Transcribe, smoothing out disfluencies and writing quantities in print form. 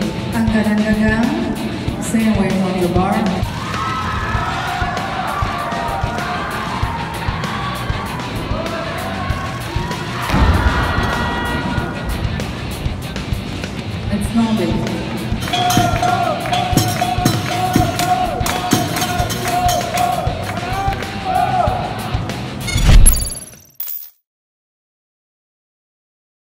Angkat dan gagang. Stay away from the bar. It's not big.